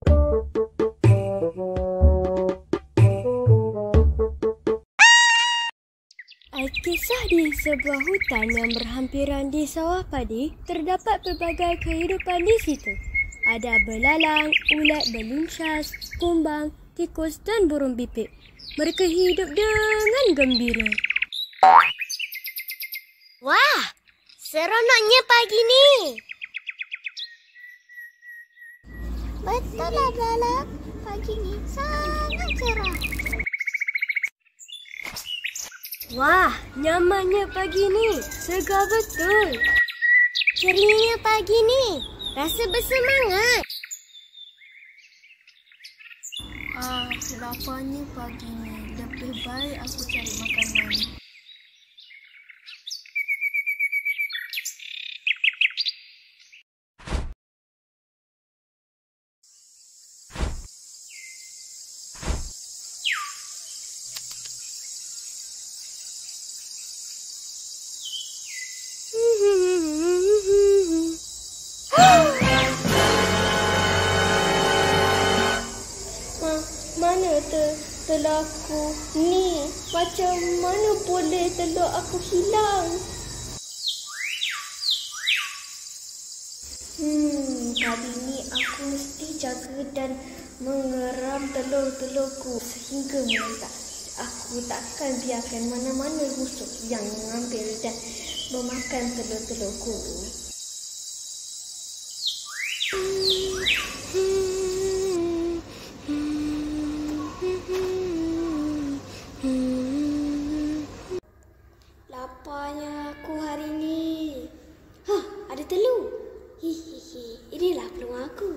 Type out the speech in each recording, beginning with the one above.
Kisah di sebuah hutan yang berhampiran di sawah padi, terdapat pelbagai kehidupan di situ. Ada belalang, ulat beluncas, kumbang, tikus dan burung pipit. Mereka hidup dengan gembira. Wah, seronoknya pagi ni. Betul lah belalang, pagi ni sangat cerah. Wah, nyamannya pagi ni. Segar betul. Ceria pagi ni. Rasa bersemangat. Laparnya pagi ni. Lebih baik aku cari makanan. Mana telur aku ni? Macam mana boleh telur aku hilang? Kali ni aku mesti jaga dan mengeram telur-telurku sehingga meletak. Aku takkan biarkan mana-mana musuh yang mengambil dan memakan telur-telurku. Laparnya aku hari ni. Ada telur. Hihihi, inilah peluang aku.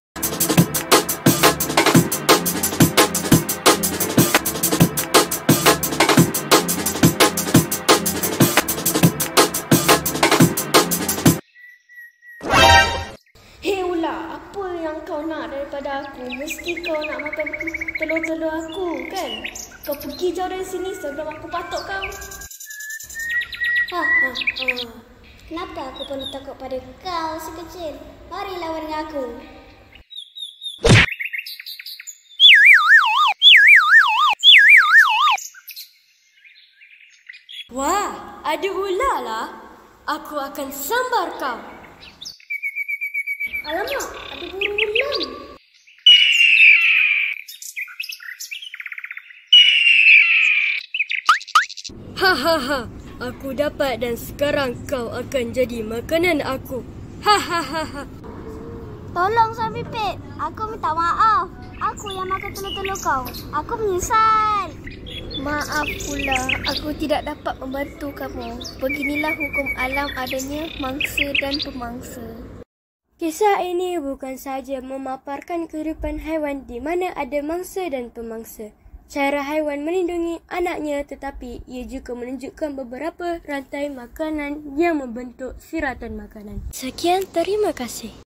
Hei ular, apa yang kau nak daripada aku? Mesti kau nak makan telur-telur aku, kan? Kau pergi jauh dari sini sebelum aku patok kau. Kenapa aku perlu takut pada kau si kecil? Mari lawan dengan aku. Wah, ada ular lah. Aku akan sambar kau. Alamak, ada burung ulang. Hahaha, aku dapat dan sekarang kau akan jadi makanan aku. Hahaha. Tolong Sang Pipit, aku minta maaf. Aku yang makan telur-telur kau. Aku menyesal. Maaf pula, aku tidak dapat membantu kamu. Beginilah hukum alam adanya mangsa dan pemangsa. Kisah ini bukan sahaja memaparkan kehidupan haiwan di mana ada mangsa dan pemangsa. Cara haiwan melindungi anaknya, tetapi ia juga menunjukkan beberapa rantai makanan yang membentuk siratan makanan. Sekian, terima kasih.